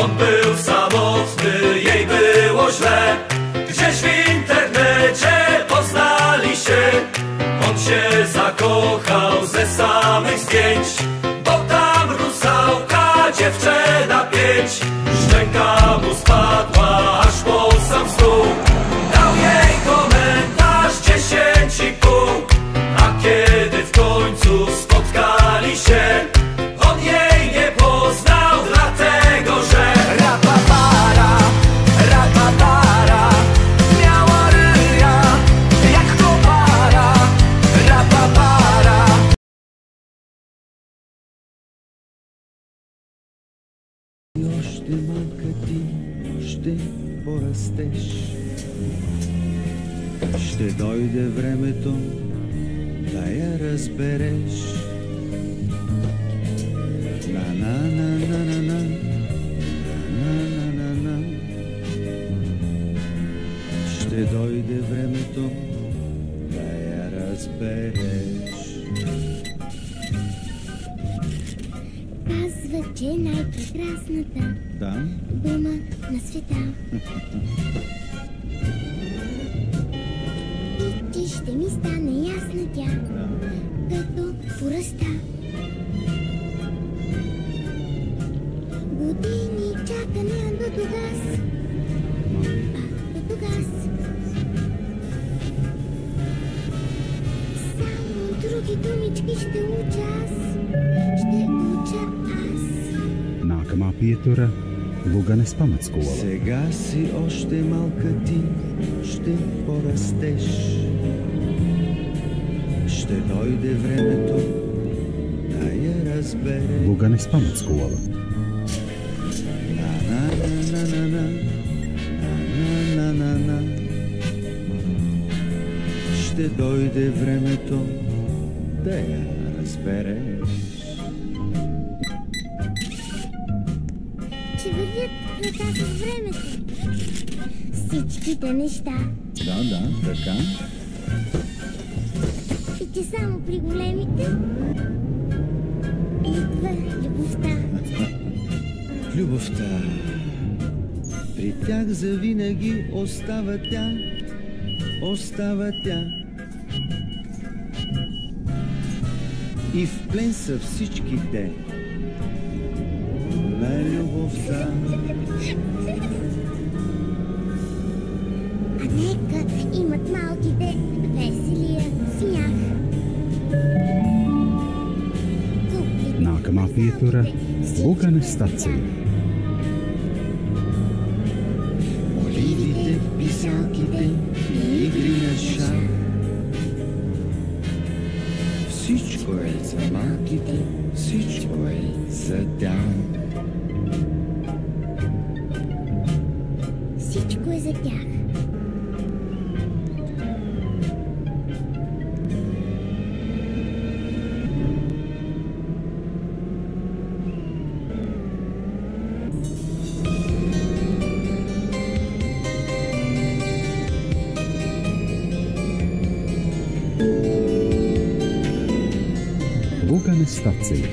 On był samotny, jej było źle. Gdzieś w internecie poznali się. On się zakochał ze samych zdjęć, bo tam rusałka dziewczyna 5. Szczęka mu spadła aż po sam stół. Dał jej komentarz 10,5. A kiedy w końcu spotkali się, on jej nie poznał, dlatego że rapapara, rapapara, miała ryja jak kopara. Rapapara. Още малка ти ще порастеш. Ще дойде времето да я разбереш. На-на-на-на-на-на, на-на-на-на-на. Ще дойде времето да я разбереш. Казва, че е най-прекрасната Да? дума на света. И ти ще ми стане ясна тя, като поръста. Години чакане до тогас, до тогас. Само други думички ще уча аз, ще уча аз. Nākamā pietura – Luganes pamatskola. Сега си още малка ти, ще порастеш. Ще дойде времето да я разбереш. Luganes pamatskola. На-на-на-на-на, на-на-на-на-на. Ще дойде времето да я разбереш. Ще вървят ръка с времето. Всичките неща. Да, така. И че само при големите идва любовта. Любовта. При тях завинаги остава тя, остава тя. И в плен са всичките на любовта. А нека имат малките веселия смях. Nākamā pietura – Luganes stacija. Оливите, писанките и игри на шах. Всичко е за малките, всичко е за тях. Всичко е за тях. Luganes stacija.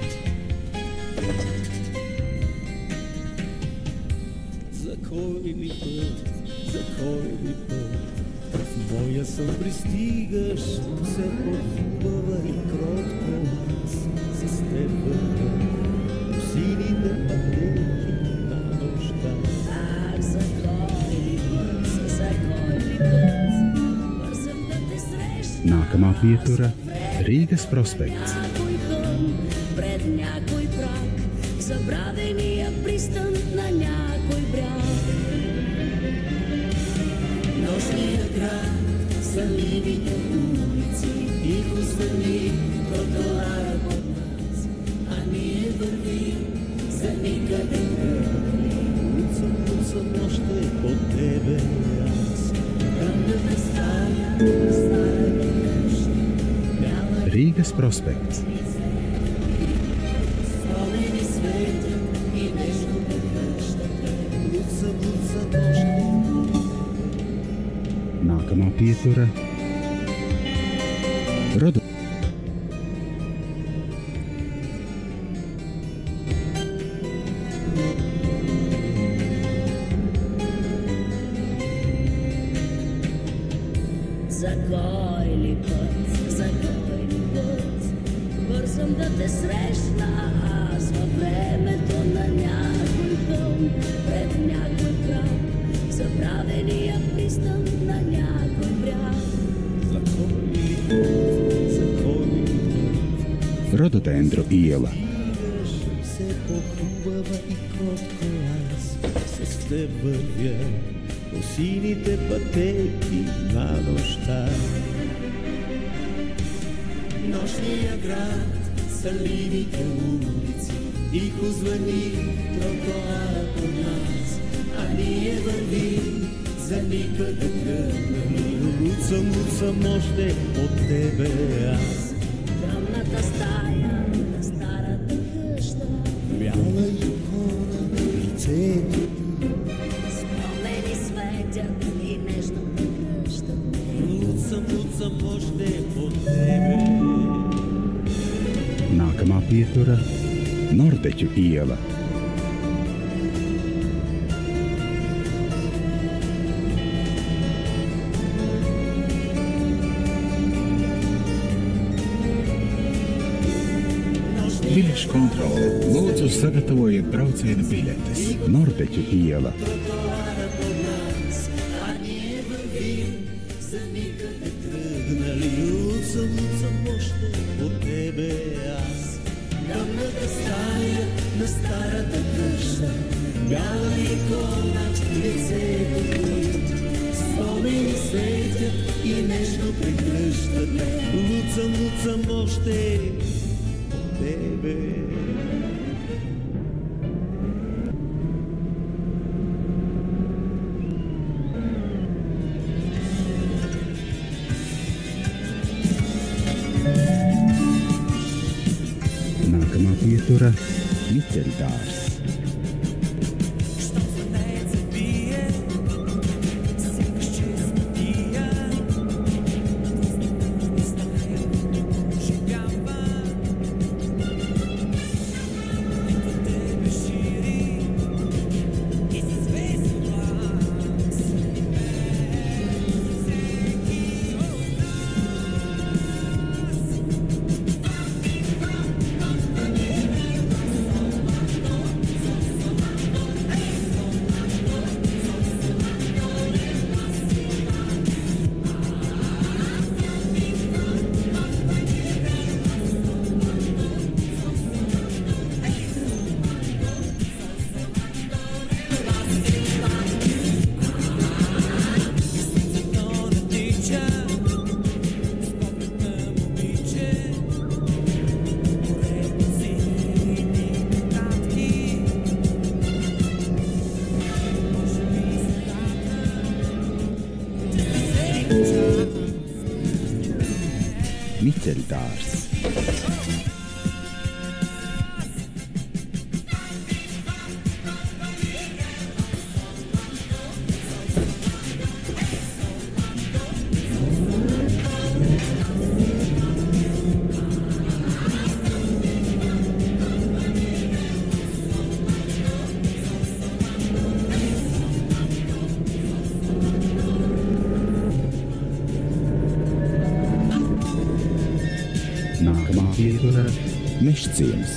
За кой ли път, за кой ли път, в моя сън пристигаш, все по-хубава и кротко аз с теб вървя по сините пътеки на нощта. Ах, за кой ли път, за кой ли път, бързам да те срещна. Nākamā pietura – Rīgas prospekts. Някой хълм, пред някой прак, забравения пристан на някой бряг. Нощният град, сънливите улици, тихо звъни тротоара под нас, а ние вървим за никъде тръгли. Куцам още под тебе аз. Тъмната стая, старата къща, бяла Rīgas prospekts. спомени светят и нежно прегръщате. Куцам още. Nākamā pietura – Rodu. Rododendru iela. Все по-хубава и кротко аз с теб вървя по сините пътеки на нощта. Нощния град, сънливите улици, тихо звъни тротоара по нас, а ние вървим за никъде тръгнали. Луцам още от тебе аз. Тъмната стая на старата къща, Бяла икона, лицето ти. спомени светят и нежно прегръщат. Луцам още от тебе. Nākamā pietura - Nordeķu iela. Biļešu kontrole. Lūdzu, sagatavojiet brauciena biļetes. Nordeķu iela. Тротоара по нас, а ние вървим за никъде тръгнали. Луцам още от тебе аз. Тъмната стая на старата къща, бяла икона, лицето ти. Спомени светят и нежно прегръщат ме. Луцам още от тебе. Nākamā pietura - Miceļdārs. Miceļdārs. Nākamā pietura - Mežciems.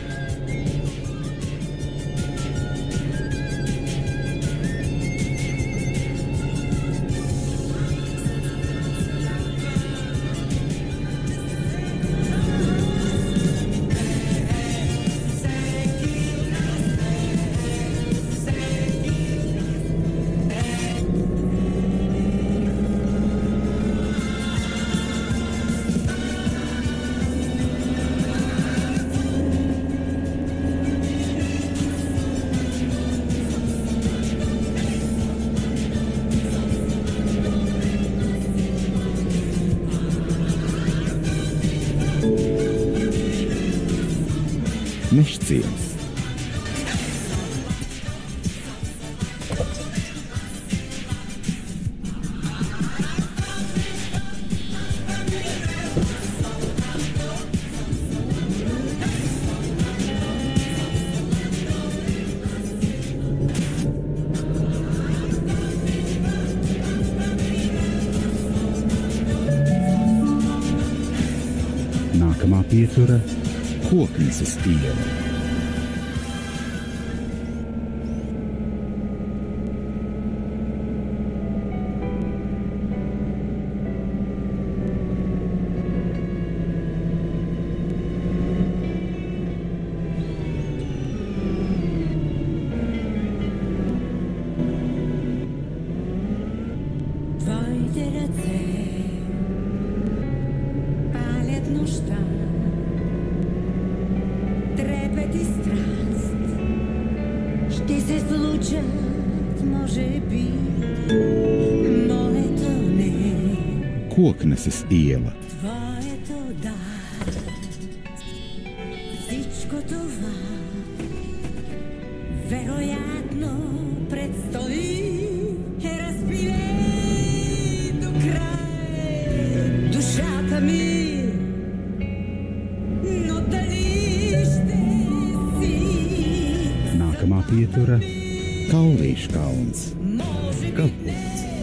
Mežciems. Nākamā pietura - Kokneses iela. ще се случат, може би, но ето не. Kokneses iela. Твоето да, всичко това вероятно предстои. Разпилей до край душата ми, но дали ще си Nākamā pietura Kaulīšu kalns. може би Kalpots.